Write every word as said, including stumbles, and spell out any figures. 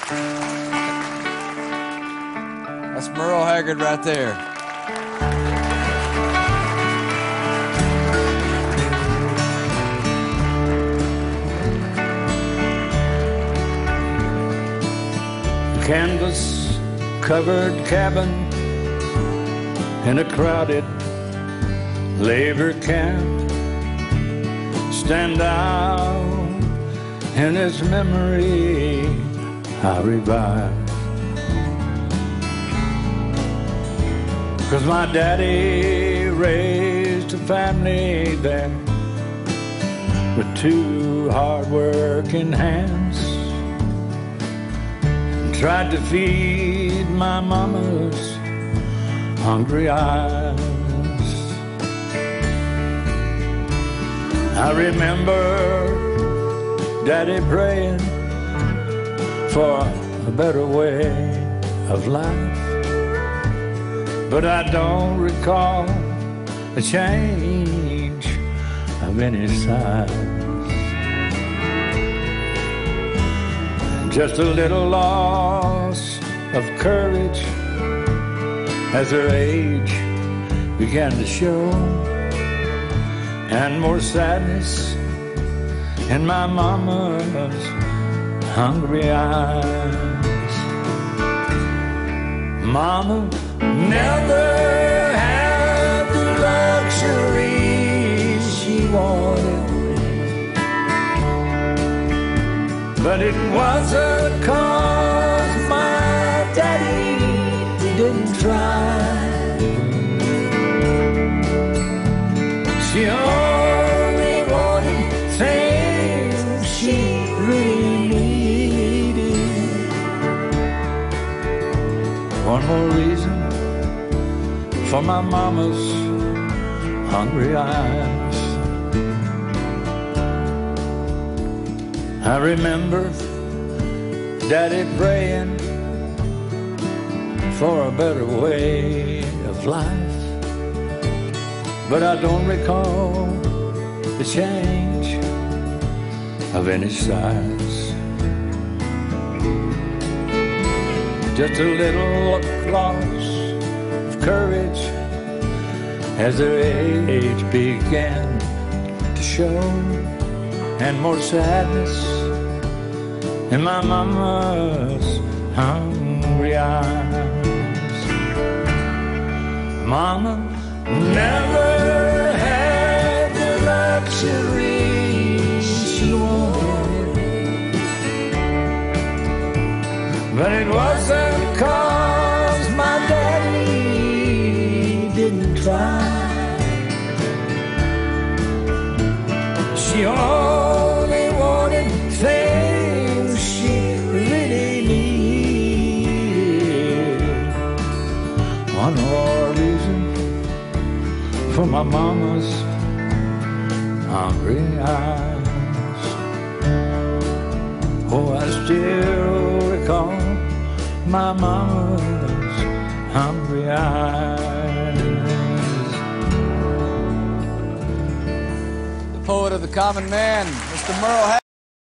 That's Merle Haggard right there. Canvas-covered cabin in a crowded labor camp stand out in his memory I revive. 'Cause my daddy raised a family there with two hard-working hands, tried to feed my mama's hungry eyes. I remember Daddy praying for a better way of life, but I don't recall a change of any size. Just a little loss of courage as her age began to show, and more sadness in my mama's hungry eyes. Mama never had the luxuries she wanted, but it wasn't 'cause my daddy didn't try. She only wanted things she really needed. One more reason for my mama's hungry eyes. I remember Daddy praying for a better way of life, but I don't recall the change of any size. Just a little loss of courage as their age began to show, and more sadness in my mama's hungry eyes. Mama never had the luxuries she wanted, but it wasn't 'cause my daddy didn't try. She only wanted things she really needed. One more reason for my mama's hungry eyes. Oh, I still recall my mama's hungry eyes. Poet of the common man, Mister Merle Haggard.